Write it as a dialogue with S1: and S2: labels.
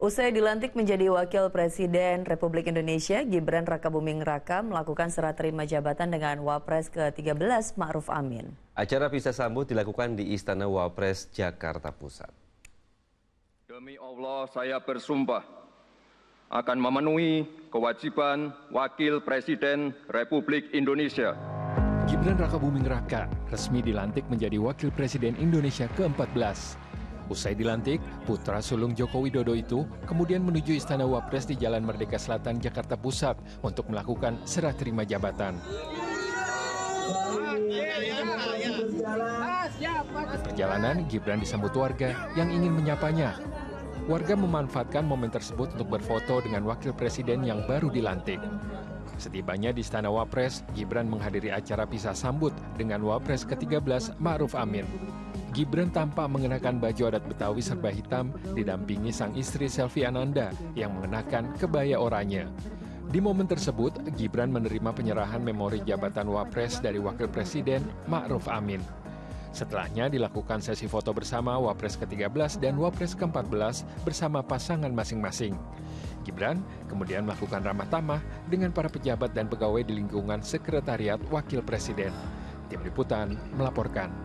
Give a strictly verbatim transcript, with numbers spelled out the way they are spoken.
S1: Usai dilantik menjadi Wakil Presiden Republik Indonesia, Gibran Rakabuming Raka melakukan serah terima jabatan dengan Wapres ke tiga belas Ma'ruf Amin.
S2: Acara pisah sambut dilakukan di Istana Wapres, Jakarta Pusat.
S3: Demi Allah, saya bersumpah akan memenuhi kewajiban Wakil Presiden Republik Indonesia.
S4: Gibran Rakabuming Raka resmi dilantik menjadi Wakil Presiden Indonesia ke empat belas. Usai dilantik, putra sulung Joko Widodo itu kemudian menuju Istana Wapres di Jalan Merdeka Selatan, Jakarta Pusat untuk melakukan serah terima jabatan. Perjalanan, Gibran disambut warga yang ingin menyapanya. Warga memanfaatkan momen tersebut untuk berfoto dengan Wakil Presiden yang baru dilantik. Setibanya di Istana Wapres, Gibran menghadiri acara pisah sambut dengan Wapres ke tiga belas Ma'ruf Amin. Gibran tampak mengenakan baju adat Betawi serba hitam didampingi sang istri Selvi Ananda yang mengenakan kebaya oranye. Di momen tersebut, Gibran menerima penyerahan memori jabatan Wapres dari Wakil Presiden Ma'ruf Amin. Setelahnya dilakukan sesi foto bersama Wapres ke tiga belas dan Wapres ke empat belas bersama pasangan masing-masing. Gibran kemudian melakukan ramah tamah dengan para pejabat dan pegawai di lingkungan Sekretariat Wakil Presiden. Tim Liputan melaporkan.